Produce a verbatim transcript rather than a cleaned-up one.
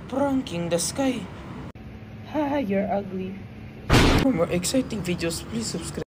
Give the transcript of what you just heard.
pranking the sky. Haha, you're ugly. For more exciting videos, please subscribe.